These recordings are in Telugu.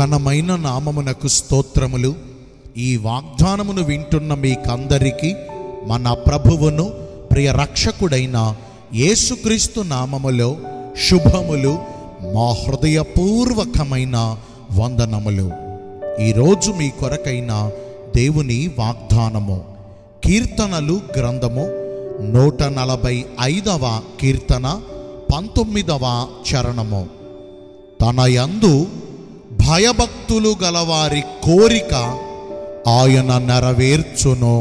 ఘనమైన నామమునకు స్తోత్రములు. ఈ వాగ్దానమును వింటున్న మీకందరికీ మన ప్రభువును ప్రియ రక్షకుడైన యేసుక్రీస్తు నామములో శుభములు, మా హృదయపూర్వకమైన వందనములు. ఈరోజు మీ కొరకైన దేవుని వాగ్దానము కీర్తనలు గ్రంథము 145వ కీర్తన 19వ చరణము. తన యందు భయభక్తులు గలవారి కోరిక ఆయన నెరవేర్చును.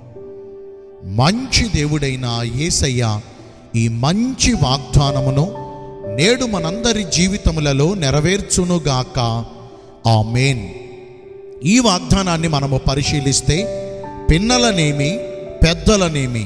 మంచి దేవుడైన యేసయ్య ఈ మంచి వాగ్దానమును నేడు మనందరి జీవితములలో నెరవేర్చునుగాక. ఆమేన్. ఈ వాగ్దానాన్ని మనము పరిశీలిస్తే పిన్నలనేమి పెద్దలనేమి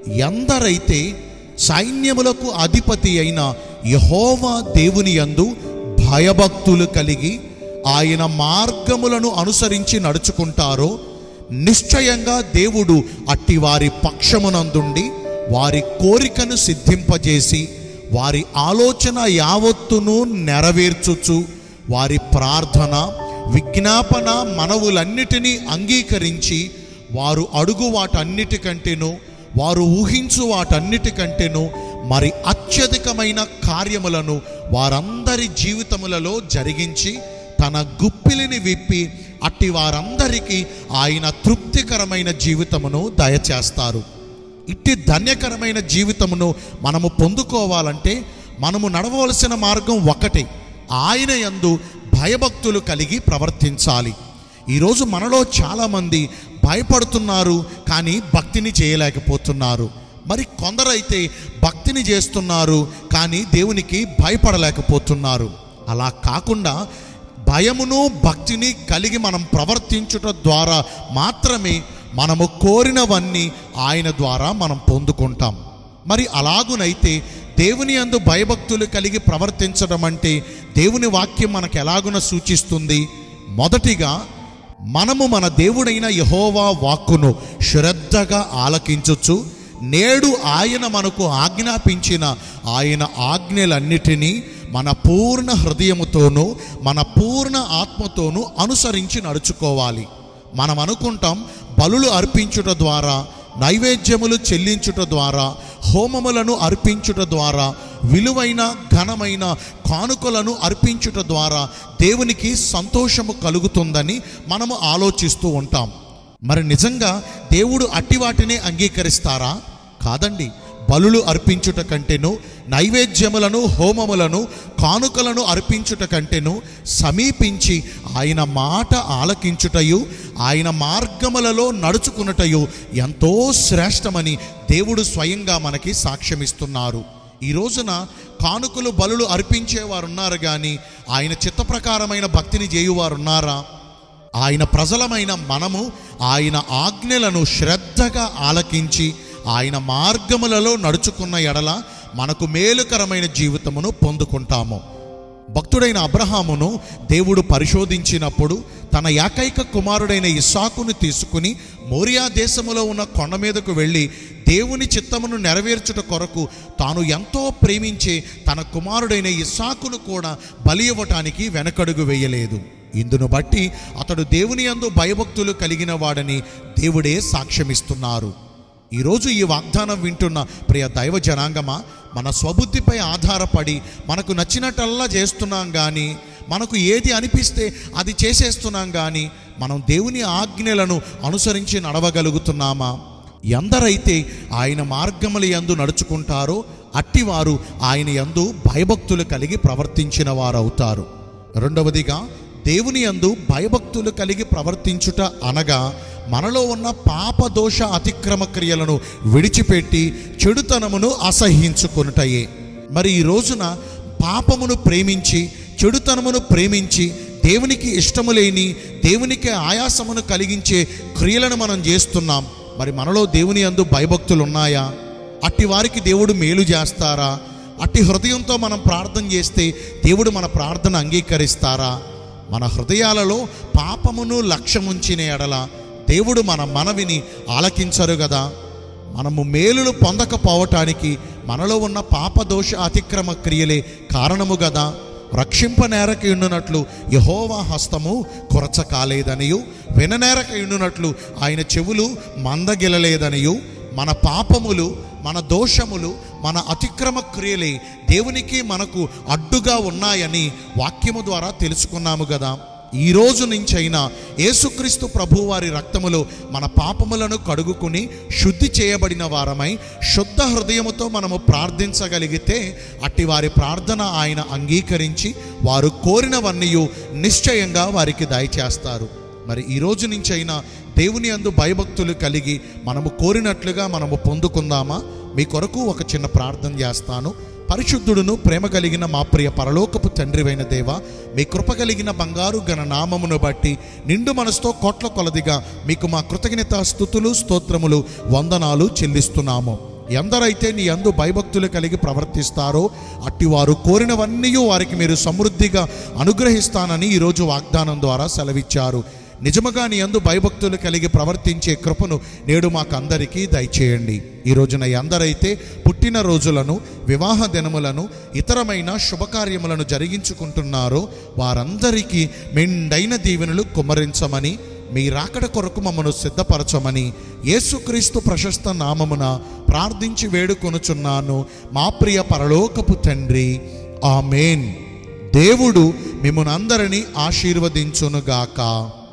ఎందరైతే సైన్యములకు అధిపతి అయిన యెహోవా దేవుని యందు భయభక్తులు కలిగి ఆయన మార్గములను అనుసరించి నడుచుకుంటారో నిశ్చయంగా దేవుడు అట్టి వారి పక్షమునందుండి వారి కోరికను సిద్ధింపజేసి వారి ఆలోచన యావత్తును నెరవేర్చుచు వారి ప్రార్థన విజ్ఞాపన మనవులన్నిటినీ అంగీకరించి వారు అడుగు వాటన్నిటికంటేను వారు ఊహించు వాటన్నిటికంటేను మరి అత్యధికమైన కార్యములను వారందరి జీవితములలో జరిగించి తన గుప్పిలిని విప్పి అట్టి వారందరికీ ఆయన తృప్తికరమైన జీవితమును దయచేస్తారు. ఇట్టి ధన్యకరమైన జీవితమును మనము పొందుకోవాలంటే మనము నడవవలసిన మార్గం ఒకటే, ఆయన యందు భయభక్తులు కలిగి ప్రవర్తించాలి. ఈరోజు మనలో చాలామంది భయపడుతున్నారు కానీ భక్తిని చేయలేకపోతున్నారు. మరి కొందరైతే భక్తిని చేస్తున్నారు కానీ దేవునికి భయపడలేకపోతున్నారు. అలా కాకుండా భయమును భక్తిని కలిగి మనం ప్రవర్తించుట ద్వారా మాత్రమే మనము కోరినవన్నీ ఆయన ద్వారా మనం పొందుకుంటాం. మరి అలాగునైతే దేవుని యందు భయభక్తులు కలిగి ప్రవర్తించడం అంటే దేవుని వాక్యం మనకు ఎలాగున సూచిస్తుంది? మొదటిగా మనము మన దేవుడైన యెహోవా వాక్కును శ్రద్ధగా ఆలకించుచు నేడు ఆయన మనకు ఆజ్ఞాపించిన ఆయన ఆజ్ఞలన్నిటినీ మన పూర్ణ హృదయముతోనూ మన పూర్ణ ఆత్మతోనూ అనుసరించి నడుచుకోవాలి. మనం అనుకుంటాం బలులు అర్పించుట ద్వారా, నైవేద్యములు చెల్లించుట ద్వారా, హోమములను అర్పించుట ద్వారా, విలువైన ఘనమైన కానుకలను అర్పించుట ద్వారా దేవునికి సంతోషము కలుగుతుందని మనము ఆలోచిస్తూ ఉంటాం. మరి నిజంగా దేవుడు అట్టి వాటిని అంగీకరిస్తారా? కాదండి. బలులు అర్పించుట కంటేను, నైవేద్యములను హోమములను కానుకలను అర్పించుట కంటేను సమీపించి ఆయన మాట ఆలకించుటయు ఆయన మార్గములలో నడుచుకున్నటయు ఎంతో శ్రేష్టమని దేవుడు స్వయంగా మనకి సాక్ష్యమిస్తున్నారు. ఈ రోజున కానుకలు బలులు అర్పించేవారు ఉన్నారు కానీ ఆయన చిత్తప్రకారమైన భక్తిని చేయువారున్నారా? ఆయన ప్రజలమైన మనము ఆయన ఆజ్ఞలను శ్రద్ధగా ఆలకించి ఆయన మార్గములలో నడుచుకున్న ఎడల మనకు మేలుకరమైన జీవితమును పొందుకుంటాము. భక్తుడైన అబ్రహామును దేవుడు పరిశోధించినప్పుడు తన ఏకైక కుమారుడైన ఇస్సాకును తీసుకుని మోరియా దేశములో ఉన్న కొండ మీదకు వెళ్ళి దేవుని చిత్తమును నెరవేర్చుట కొరకు తాను ఎంతో ప్రేమించే తన కుమారుడైన ఇస్సాకును కూడా బలి ఇవ్వటానికి వెనకడుగు వేయలేదు. ఇందును బట్టి అతడు దేవుని యందు భయభక్తులు కలిగిన వాడని దేవుడే సాక్ష్యమిస్తున్నారు. ఈరోజు ఈ వాగ్దానం వింటున్న ప్రియ దైవ జనాంగమా, మన స్వబుద్ధిపై ఆధారపడి మనకు నచ్చినట్టల్లా చేస్తున్నాం కానీ, మనకు ఏది అనిపిస్తే అది చేసేస్తున్నాం కానీ మనం దేవుని ఆజ్ఞలను అనుసరించి నడవగలుగుతున్నామా? ఎందరైతే ఆయన మార్గముల యందు నడుచుకుంటారో అట్టివారు ఆయన యందు భయభక్తులు కలిగి ప్రవర్తించిన వారవుతారు. రెండవదిగా దేవుని యందు భయభక్తులు కలిగి ప్రవర్తించుట అనగా మనలో ఉన్న పాపదోష అతిక్రమ క్రియలను విడిచిపెట్టి చెడుతనమును అసహ్యించుకొనుటయే. మరి ఈ రోజున పాపమును ప్రేమించి చెడుతనమును ప్రేమించి దేవునికి ఇష్టము లేని దేవునికి ఆయాసమును కలిగించే క్రియలను మనం చేస్తున్నాం. మరి మనలో దేవుని యందు భయభక్తులు ఉన్నాయా? అట్టి వారికి దేవుడు మేలు చేస్తారా? అట్టి హృదయంతో మనం ప్రార్థన చేస్తే దేవుడు మన ప్రార్థన అంగీకరిస్తారా? మన హృదయాలలో పాపమును లక్ష్యముంచిన ఎడల దేవుడు మన మనవిని ఆలకించరు కదా. మనము మేలులు పొందకపోవటానికి మనలో ఉన్న పాపదోష అతిక్రమ క్రియలే కారణము కదా. రక్షింపనేరక ఉండునట్లు యెహోవా హస్తము కొరచ కాలేదనియు, విననేరక ఉండునట్లు ఆయన చెవులు మందగిలలేదనియు, మన పాపములు, మన దోషములు, మన అతిక్రమ క్రియలే దేవునికి మనకు అడ్డుగా ఉన్నాయని వాక్యము ద్వారా తెలుసుకున్నాము కదా. ఈ రోజు నుంచైనా యేసుక్రీస్తు ప్రభువారి రక్తములో మన పాపములను కడుగుకుని శుద్ధి చేయబడిన వారమై శుద్ధ హృదయముతో మనము ప్రార్థించగలిగితే అట్టి వారి ప్రార్థన ఆయన అంగీకరించి వారు కోరినవన్నీ నిశ్చయంగా వారికి దయచేస్తారు. మరి ఈ రోజు నుంచైనా దేవుని యందు భయభక్తులు కలిగి మనము కోరినట్లుగా మనము పొందుకుందామా? మీ కొరకు ఒక చిన్న ప్రార్థన చేస్తాను. పరిశుద్ధుడును ప్రేమ కలిగిన మా ప్రియ పరలోకపు తండ్రివైన దేవా, మీ కృప కలిగిన బంగారు ఘన నామమును బట్టి నిండు మనసుతో కోట్ల కొలదిగా మీకు మా కృతజ్ఞత స్తుతులు స్తోత్రములు వందనాలు చెల్లిస్తున్నాము. ఎందరైతే నీ యందు భయభక్తులు కలిగి ప్రవర్తిస్తారో అట్టి వారు కోరినవన్నీ వారికి మీరు సమృద్ధిగా అనుగ్రహిస్తానని ఈరోజు వాగ్దానం ద్వారా సెలవిచ్చారు. నిజముగా నీ యందు భయభక్తులు కలిగి ప్రవర్తించే కృపను నేడు మాకు అందరికీ దయచేయండి. ఈ రోజున ఎందరైతే పుట్టిన రోజులను, వివాహ దినములను, ఇతరమైన శుభకార్యములను జరిగించుకుంటున్నారో వారందరికీ మెండైన దీవెనలు కుమ్మరించమని, మీ రాకడ కొరకు మమ్మను సిద్ధపరచమని యేసుక్రీస్తు ప్రశస్త నామమున ప్రార్థించి వేడుకొనుచున్నాను మా ప్రియ పరలోకపు తండ్రి, ఆమేన్. దేవుడు మిమ్మునందరినీ ఆశీర్వదించునుగాక.